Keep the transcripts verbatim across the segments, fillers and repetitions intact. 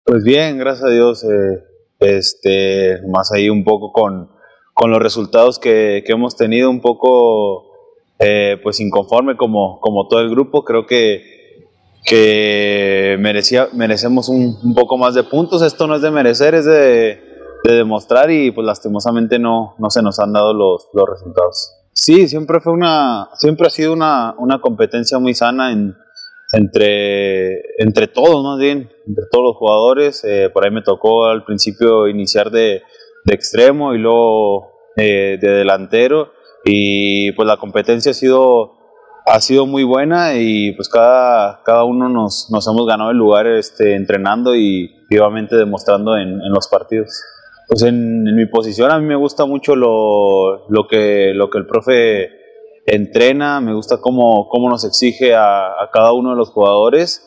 Pues bien, gracias a Dios, eh, este, más ahí un poco con, con los resultados que, que hemos tenido, un poco eh, pues inconforme como, como todo el grupo. Creo que, que merecía, merecemos un, un poco más de puntos. Esto no es de merecer, es de, de demostrar, y pues lastimosamente no, no se nos han dado los, los resultados. Sí, siempre fue una, siempre ha sido una, una competencia muy sana en entre, entre todos, más bien, entre todos los jugadores. Eh, por ahí me tocó al principio iniciar de, de extremo y luego eh, de delantero, y pues la competencia ha sido, ha sido muy buena, y pues cada, cada uno nos, nos hemos ganado el lugar este, entrenando y vivamente demostrando en, en los partidos. Pues en, en mi posición a mí me gusta mucho lo, lo, que, lo que el profe entrena, me gusta cómo, cómo nos exige a, a cada uno de los jugadores,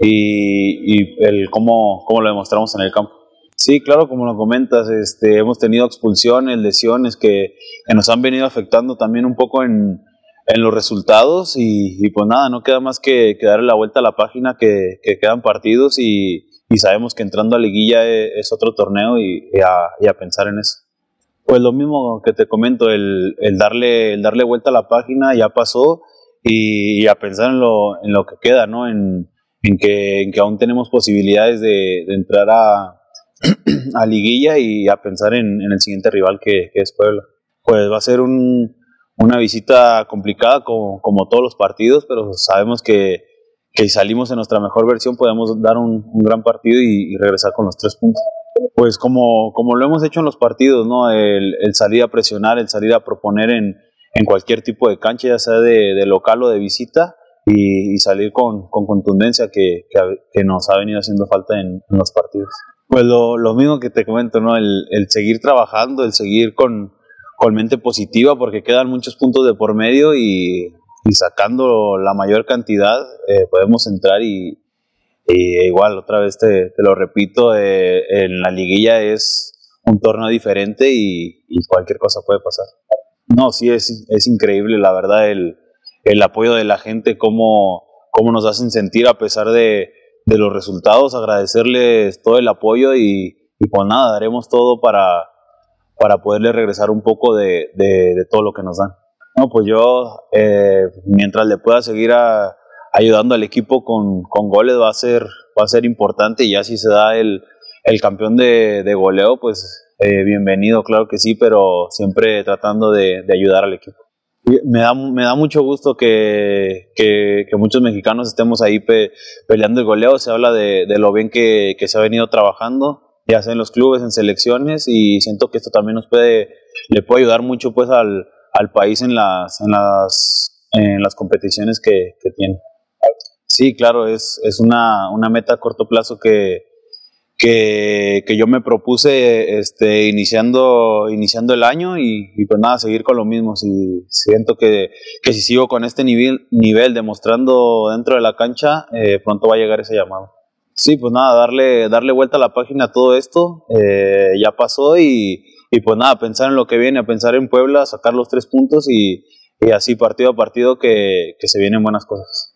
y, y el cómo, cómo lo demostramos en el campo. Sí, claro, como lo comentas, este, hemos tenido expulsiones, lesiones que, que nos han venido afectando también un poco en, en los resultados, y, y pues nada, no queda más que, que darle la vuelta a la página, que, que quedan partidos, y, y sabemos que entrando a liguilla es, es otro torneo, y, y, a, y a pensar en eso. Pues lo mismo que te comento, el, el, darle, el darle vuelta a la página ya pasó, y, y a pensar en lo, en lo que queda, ¿no? En, en, que, en que aún tenemos posibilidades de, de entrar a, a liguilla, y a pensar en, en el siguiente rival que, que es Puebla. Pues va a ser un, una visita complicada como, como todos los partidos, pero sabemos que, que si salimos en nuestra mejor versión podemos dar un, un gran partido y, y regresar con los tres puntos. Pues como, como lo hemos hecho en los partidos, ¿no? El, el salir a presionar, el salir a proponer en, en cualquier tipo de cancha, ya sea de, de local o de visita, y, y salir con, con contundencia que, que, que nos ha venido haciendo falta en, en los partidos. Pues lo, lo mismo que te comento, ¿no? El, el seguir trabajando, el seguir con, con mente positiva, porque quedan muchos puntos de por medio, y, y sacando la mayor cantidad eh, podemos entrar. Y Y igual, otra vez te, te lo repito, eh, en la liguilla es un torneo diferente, y, y cualquier cosa puede pasar. No, sí, es, es increíble, la verdad, el, el apoyo de la gente, cómo, cómo nos hacen sentir a pesar de, de los resultados. Agradecerles todo el apoyo, y, y pues nada, daremos todo para, para poderles regresar un poco de, de, de todo lo que nos dan. No, pues yo, eh, mientras le pueda seguir a ayudando al equipo con, con goles, va a ser, va a ser importante, y ya si se da el, el campeón de, de goleo, pues eh, bienvenido, claro que sí, pero siempre tratando de, de ayudar al equipo. Y me da, me da mucho gusto que, que, que muchos mexicanos estemos ahí pe, peleando el goleo. Se habla de, de lo bien que, que se ha venido trabajando, ya sea en los clubes, en selecciones, y siento que esto también nos puede, le puede ayudar mucho pues al, al país en las, en las, en las competiciones que, que tiene. Sí, claro, es, es una, una meta a corto plazo que, que, que yo me propuse este, iniciando, iniciando el año, y, y pues nada, seguir con lo mismo. Si, siento que, que si sigo con este nivel, nivel demostrando dentro de la cancha, eh, pronto va a llegar ese llamado. Sí, pues nada, darle, darle vuelta a la página a todo esto, eh, ya pasó, y, y pues nada, pensar en lo que viene, a pensar en Puebla, sacar los tres puntos, y, y así partido a partido que, que se vienen buenas cosas.